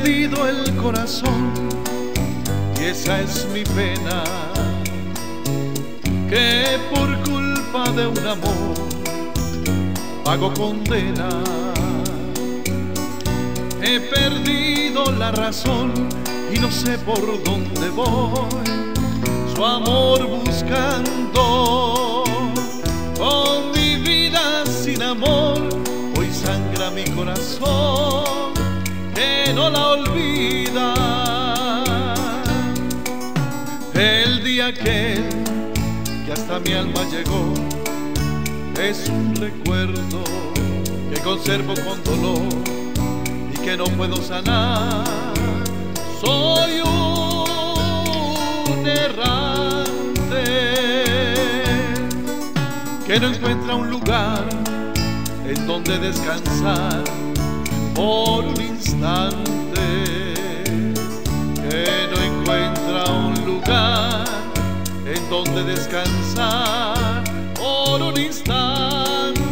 perdido el corazón y esa es mi pena, que por culpa de un amor pago condena. He perdido la razón y no sé por dónde voy, su amor buscando. Con mi vida sin amor hoy sangra mi corazón, que no la olvida. El día aquel que hasta mi alma llegó es un recuerdo que conservo con dolor y que no puedo sanar. Soy un errante que no encuentra un lugar en donde descansar por un instante, que no encuentra un lugar en donde descansar por un instante.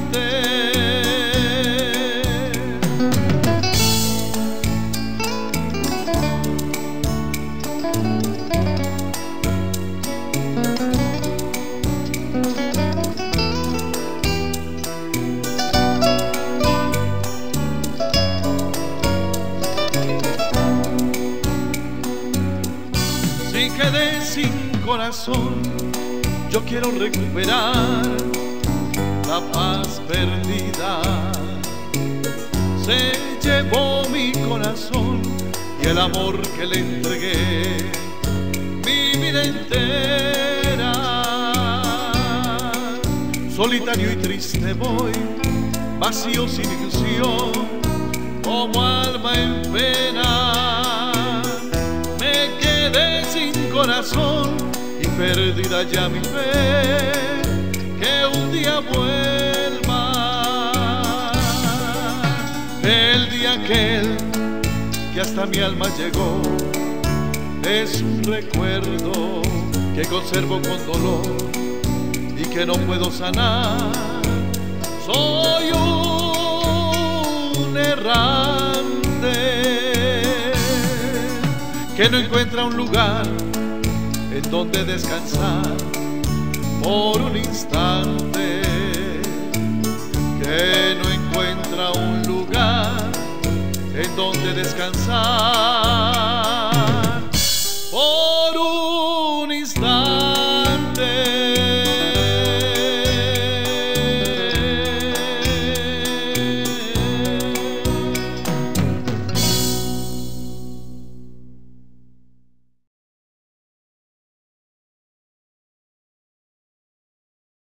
Si quedé sin corazón, yo quiero recuperar la paz perdida. Se llevó mi corazón y el amor que le entregué mi vida entera. Solitario y triste voy, vacío sin ilusión, como alma en pena. Me quedé sin corazón y perdida ya mi fe, que un día vuelva. El día aquel que hasta mi alma llegó es un recuerdo que conservo con dolor y que no puedo sanar. Soy un errante que no encuentra un lugar en donde descansar por un instante, que no encuentra un lugar en donde descansar.